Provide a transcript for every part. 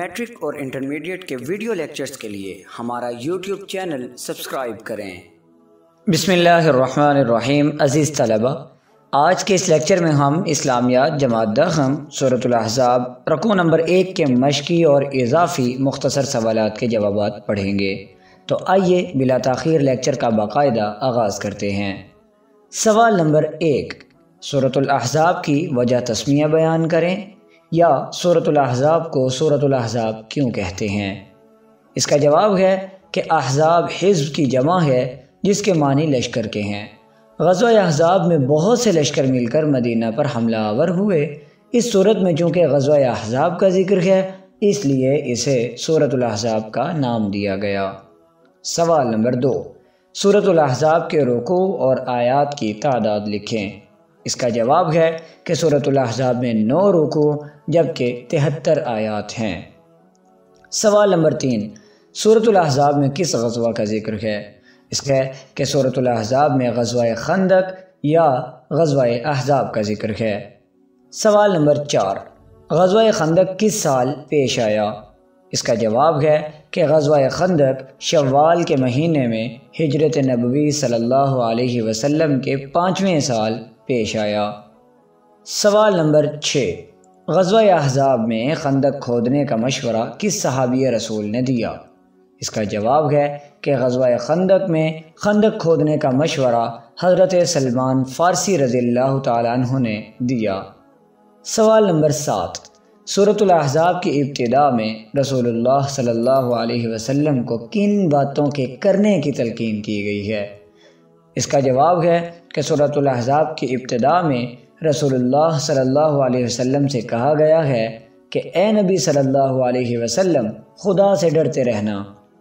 Matric اور intermediate کے video lectures کے لیے ہمارا یوٹیوب چینل سبسکرائب کریں۔ بسم اللہ الرحمن الرحیم۔ عزیز طلبہ، آج کے اس لیکچر میں ہم اسلامیات جماعت داخم سورۃ الاحزاب رکوع نمبر 1 کے مشقی اور اضافی مختصر سوالات کے جوابات پڑھیں گے۔ تو آئیے بلا تاخیر لیکچر کا باقاعدہ آغاز کرتے ہیں۔ سوال نمبر 1، سورۃ الاحزاب کی وجہ تسمیہ بیان کریں، یا سورۃ الاحزاب کو سورۃ الاحزاب کیوں کہتے ہیں؟ اس کا جواب ہے کہ احزاب حزب کی جمع ہے جس کے معنی لشکر کے ہیں۔ غزوہ احزاب میں بہت سے لشکر مل کر مدینہ پر حملہ آور ہوئے۔ اس صورت میں چونکہ غزوہ احزاب کا ذکر ہے اس لیے اسے سورۃ الاحزاب کا نام دیا گیا۔ سوال نمبر 2، سورۃ الاحزاب کے رکوع اور آیات کی تعداد لکھیں۔ اس کا جواب ہے کہ سورۃ الاحزاب میں 9 رکوع جبکہ 73 آیات ہیں۔ سوال نمبر 3، سورۃ الاحزاب میں کس غزوہ کا ذکر ہے؟ اس ہے کہ سورۃ الاحزاب میں غزوہ خندق یا غزوہ احزاب کا ذکر ہے۔ سوال نمبر 4، غزوہ خندق کس سال پیش آیا؟ اس کا جواب ہے کہ غزوہ خندق شوال کے مہینے میں ہجرت نبوی صلی اللہ علیہ وسلم کے 5ویں سال پیش آیا۔ سوال نمبر 6، غزوہ احزاب میں خندق کھودنے کا مشورہ کس صحابی رسول نے دیا؟ اس کا جواب ہے کہ غزوہ خندق میں خندق کھودنے کا مشورہ حضرت سلمان فارسی رضی اللہ تعالیٰ عنہ نے دیا۔ سوال نمبر 7، سورۃ الاحزاب کی ابتدا میں رسول اللہ صلی اللہ علیہ وسلم کو کن باتوں کے کرنے کی تلقین کی گئی ہے؟ اس کا جواب ہے کہ سورۃ الاحزاب کی ابتدا میں رسول اللہ صلی اللہ علیہ وسلم سے کہا گیا ہے کہ اے نبی صلی اللہ علیہ وسلم، خدا سے ڈرتے رہنا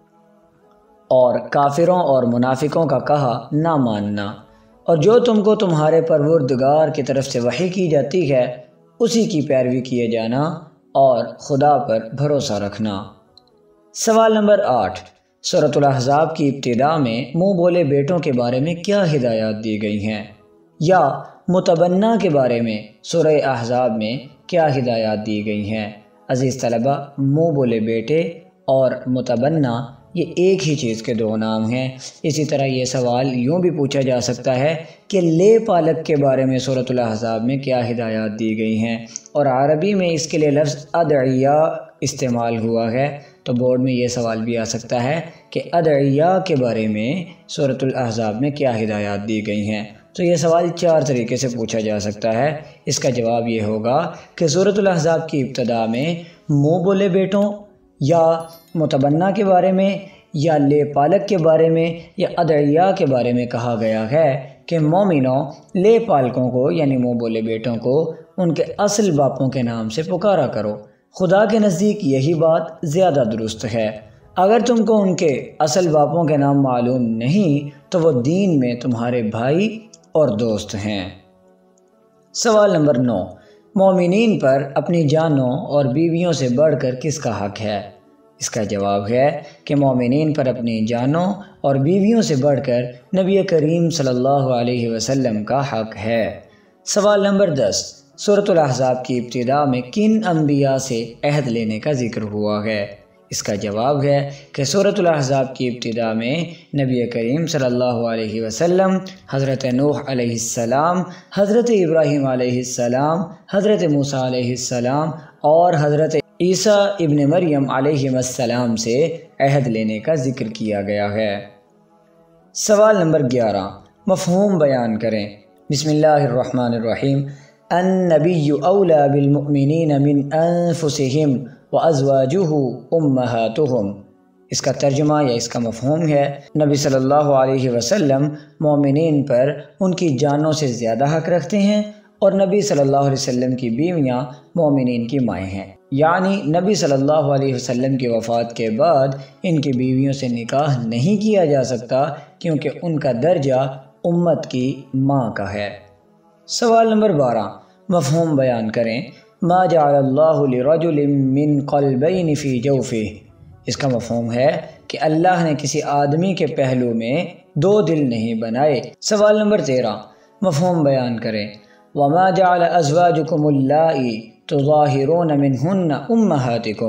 اور کافروں اور منافقوں کا کہا نہ ماننا، اور جو تم کو تمہارے پروردگار کی طرف سے وحی کی جاتی ہے اسی کی پیروی کیے جانا اور خدا پر بھروسہ رکھنا۔ سوال نمبر 8، سورۃ الاحزاب کی ابتدا میں منہ بولے بیٹوں کے بارے میں کیا ہدایات دی گئی ہیں؟ یا متبنہ کے بارے میں سورہ احزاب میں کیا ہدایات دی گئی ہیں؟ عزیز طلبہ، منہ بولے بیٹے اور متبنہ یہ ایک ہی چیز کے 2 نام ہیں۔ اسی طرح یہ سوال یوں بھی پوچھا جا سکتا ہے کہ لے پالک کے بارے میں سورۃ الاحزاب میں کیا ہدایات دی گئی ہیں، اور عربی میں اس کے لیے لفظ ادعیہ استعمال ہوا ہے، تو بورڈ میں یہ سوال بھی آ سکتا ہے کہ ادعیہ کے بارے میں سورۃ الاحزاب میں کیا ہدایات دی گئی ہیں۔ تو یہ سوال 4 طریقے سے پوچھا جا سکتا ہے۔ اس کا جواب یہ ہوگا کہ سورۃ الاحزاب کی ابتدا میں منہ بولے بیٹوں یا متبنہ کے بارے میں یا لے پالک کے بارے میں یا ادعیہ کے بارے میں کہا گیا ہے کہ مومنوں، لے پالکوں کو یعنی منہ بولے بیٹوں کو ان کے اصل باپوں کے نام سے پکارا کرو۔ خدا کے نزدیک یہی بات زیادہ درست ہے۔ اگر تم کو ان کے اصل باپوں کے نام معلوم نہیں تو وہ دین میں تمہارے بھائی اور دوست ہیں۔ سوال نمبر 9، مومنین پر اپنی جانوں اور بیویوں سے بڑھ کر کس کا حق ہے؟ اس کا جواب ہے کہ مومنین پر اپنی جانوں اور بیویوں سے بڑھ کر نبی کریم صلی اللہ علیہ وسلم کا حق ہے۔ سوال نمبر 10، سورۃ الاحزاب کی ابتدا میں کن انبیاء سے عہد لینے کا ذکر ہوا ہے؟ اس کا جواب ہے کہ سورۃ الاحزاب کی ابتدا میں نبی کریم صلی اللہ علیہ وسلم، حضرت نوح علیہ السلام، حضرت ابراہیم علیہ السلام، حضرت موسیٰ علیہ السلام اور حضرت عیسیٰ ابن مریم علیہ السلام سے عہد لینے کا ذکر کیا گیا ہے۔ سوال نمبر 11، مفہوم بیان کریں۔ بسم اللہ الرحمن الرحیم۔ النبی اولیٰ بالمؤمنین من انفسہم وازواجہ امہاتہم۔ اس کا ترجمہ یا اس کا مفہوم ہے، نبی صلی اللہ علیہ وسلم مومنین پر ان کی جانوں سے زیادہ حق رکھتے ہیں، اور نبی صلی اللہ علیہ وسلم کی بیویاں مومنین کی مائیں ہیں، یعنی نبی صلی اللہ علیہ وسلم کی وفات کے بعد ان کی بیویوں سے نکاح نہیں کیا جا سکتا کیونکہ ان کا درجہ امت کی ماں کا ہے۔ سوال نمبر 12، مفہوم بیان کریں۔ ما جعل اللہ لرجل من قلبین فی جوفہ۔ اس کا مفہوم ہے کہ اللہ نے کسی آدمی کے پہلو میں 2 دل نہیں بنائے۔ سوال نمبر 13، مفہوم بیان کریں۔ وما جعل ازواجکم اللائی تظاہرون منہن امہاتکم۔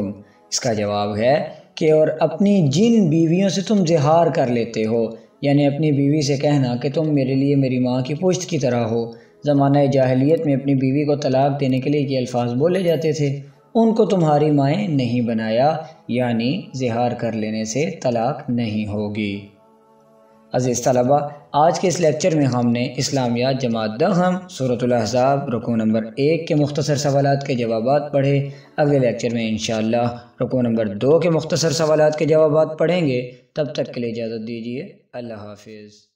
اس کا جواب ہے کہ اور اپنی جن بیویوں سے تم زہار کر لیتے ہو، یعنی اپنی بیوی سے کہنا کہ تم میرے لیے میری ماں کی پشت کی طرح ہو۔ زمانہ جاہلیت میں اپنی بیوی کو طلاق دینے کے لیے یہ الفاظ بولے جاتے تھے، ان کو تمہاری مائیں نہیں بنایا، یعنی زہار کر لینے سے طلاق نہیں ہوگی۔ عزیز طلبہ، آج کے اس لیکچر میں ہم نے اسلامیات جماعت دہم سورۃ الاحزاب رکوع نمبر 1 کے مختصر سوالات کے جوابات پڑھے۔ اگلے لیکچر میں انشاءاللہ رکوع نمبر 2 کے مختصر سوالات کے جوابات پڑھیں گے۔ تب تک کے لیے اجازت دیجیے، اللہ حافظ۔